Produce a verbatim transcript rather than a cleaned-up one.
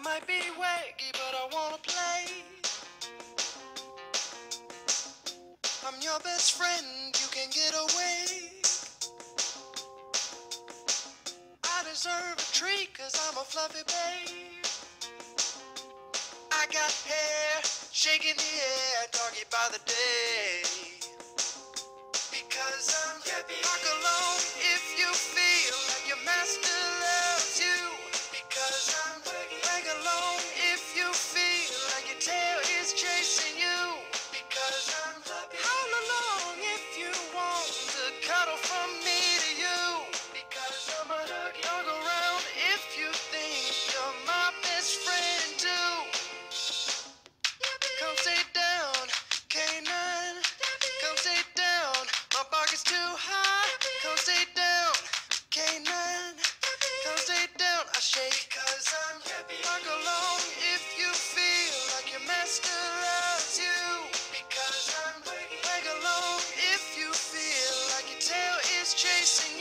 might be wacky, but I wanna play. I'm your best friend, you can get away. I deserve a treat, cause I'm a fluffy babe. I got hair shaking the air, doggy by the day. Because I'm happy. Rock alone if you feel like your master loves you. Because I'm rag alone if you feel like your tail is chasing you. Because I'm happy. Howl along if you want to cuddle from me to you. Because I'm a dog around if you think you're my best friend too. Come sit down, K nine. Come sit down, my bark is too high. Come sit down, K nine. Come sit down, I shake cause I'm happy. Bark along if you feel like your master loves you. Because I'm wag along if you feel like your tail is chasing